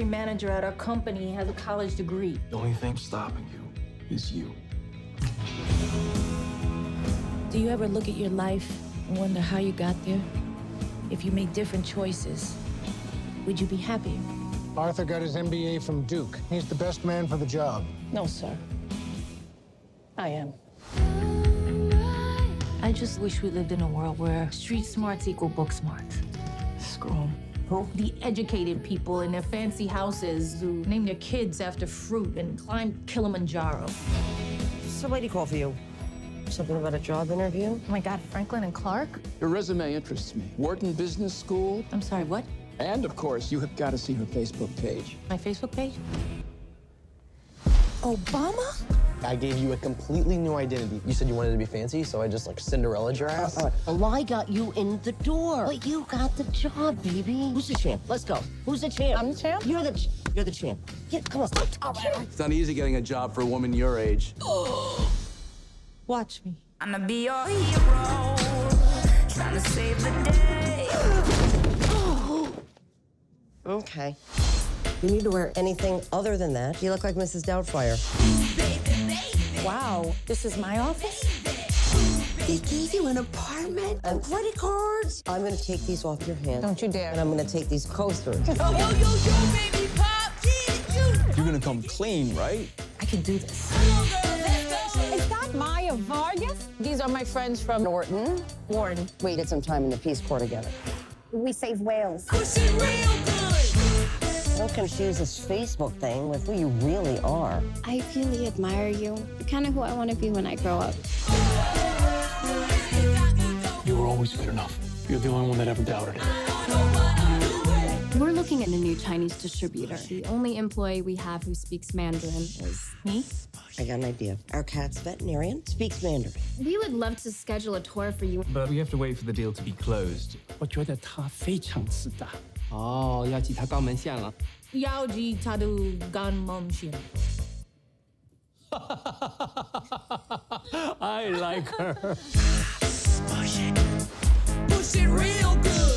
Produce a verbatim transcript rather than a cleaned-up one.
manager at our company has a college degree. The only thing stopping you is you. Do you ever look at your life and wonder how you got there? If you made different choices, would you be happier? Arthur got his M B A from Duke. He's the best man for the job. No, sir. I am. I just wish we lived in a world where street smarts equal book smarts. Screw 'em. Who? The educated people in their fancy houses who name their kids after fruit and climb Kilimanjaro. Somebody call for you. Something about a job interview? Oh my God, Franklin and Clark? Your resume interests me. Wharton Business School. I'm sorry, what? And, of course, you have got to see her Facebook page. My Facebook page? Obama? I gave you a completely new identity. You said you wanted to be fancy, so I just, like, Cinderellaed your ass. Uh, uh, well, I got you in the door. But you got the job, baby. Who's the champ? Let's go. Who's the champ? I'm the champ? You're the ch You're the champ. Yeah, come on. It's not easy getting a job for a woman your age. Watch me. I'm gonna be your hero, trying to save the day. Okay. You need to wear anything other than that. You look like Missus Doubtfire. Wow, this is my office? They gave you an apartment and credit cards. I'm gonna take these off your hands. Don't you dare. And I'm gonna take these coasters. Yo, yo, yo, yo, baby, pop, get you. You're gonna come clean, right? I can do this. Is that Maya Vargas? These are my friends from Norton. Warren. We did some time in the Peace Corps together. We save whales. Push it real good. Don't confuse this Facebook thing with who you really are. I really admire you. You're kind of who I want to be when I grow up. You were always good enough. You're the only one that ever doubted it. We're looking at a new Chinese distributor. The only employee we have who speaks Mandarin is me. I got an idea. Our cat's veterinarian speaks Mandarin. We would love to schedule a tour for you. But we have to wait for the deal to be closed. 我觉得他非常自大。哦，要挤他肛门腺了。 要记他的肛门腺。 I like her. Push it real good.